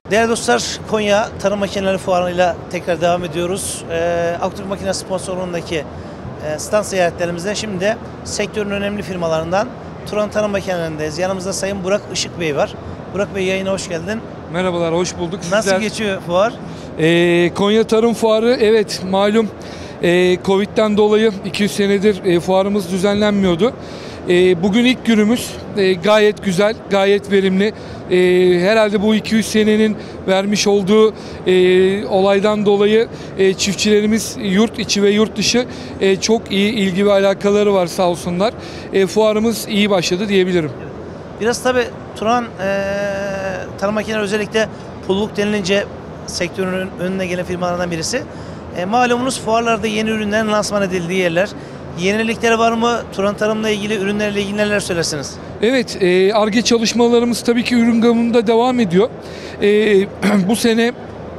Değerli dostlar, Konya Tarım Makineleri Fuarı'yla tekrar devam ediyoruz. Aktürk Makine sponsorluğundaki stand ziyaretlerimizde şimdi de sektörün önemli firmalarından Turan Tarım Makineleri'ndeyiz. Yanımızda Sayın Burak Işık Bey var. Burak Bey, yayına hoş geldin. Merhabalar, hoş bulduk. Nasıl geçiyor fuar? Konya Tarım Fuarı, evet malum Covid'den dolayı 200 senedir fuarımız düzenlenmiyordu. Bugün ilk günümüz, gayet güzel, gayet verimli. Herhalde bu 200 senenin vermiş olduğu olaydan dolayı çiftçilerimiz yurt içi ve yurt dışı çok iyi ilgi ve alakaları var, sağ olsunlar. Fuarımız iyi başladı diyebilirim. Biraz tabii Turan Tarım Makineleri özellikle pulluk denilince sektörün önüne gelen firmalardan birisi. Malumunuz fuarlarda yeni ürünlerin lansman edildiği yerler. Yenilikleri var mı? Turan Tarım'la ilgili, ürünlerle ilgili neler söylersiniz? Evet, Ar-Ge çalışmalarımız tabii ki ürün gamında devam ediyor. Bu sene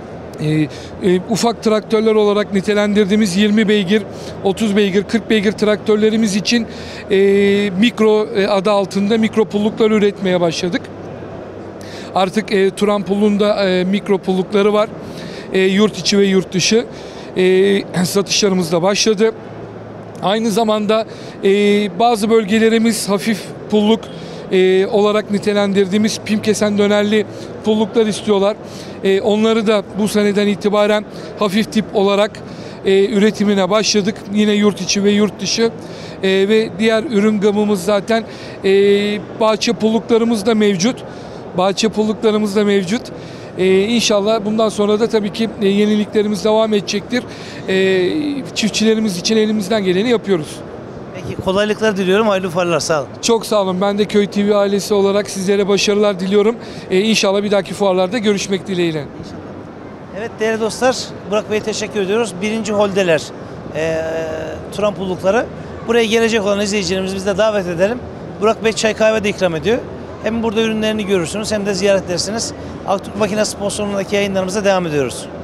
ufak traktörler olarak nitelendirdiğimiz 20 beygir, 30 beygir, 40 beygir traktörlerimiz için mikro adı altında mikro pulluklar üretmeye başladık. Artık Turan pulluğunda mikro pullukları var. Yurt içi ve yurt dışı satışlarımız da başladı. Aynı zamanda bazı bölgelerimiz hafif pulluk olarak nitelendirdiğimiz pim kesen dönerli pulluklar istiyorlar. Onları da bu seneden itibaren hafif tip olarak üretimine başladık. Yine yurt içi ve yurt dışı ve diğer ürün gamımız zaten bahçe pulluklarımız da mevcut. Bahçe pulluklarımız da mevcut. İnşallah bundan sonra da tabii ki yeniliklerimiz devam edecektir. Çiftçilerimiz için elimizden geleni yapıyoruz. Peki, kolaylıklar diliyorum. Hayırlı fuarlar. Sağ olun. Çok sağ olun. Ben de Köy TV ailesi olarak sizlere başarılar diliyorum. İnşallah bir dahaki fuarlarda görüşmek dileğiyle. İnşallah. Evet değerli dostlar, Burak Bey'e teşekkür ediyoruz. Birinci holdeler Turan pullukları. Buraya gelecek olan izleyicilerimizi biz de davet edelim. Burak Bey çay kahve de ikram ediyor. Hem burada ürünlerini görürsünüz hem de ziyaret edersiniz. Aktürk Makine sponsorluğundaki yayınlarımıza devam ediyoruz.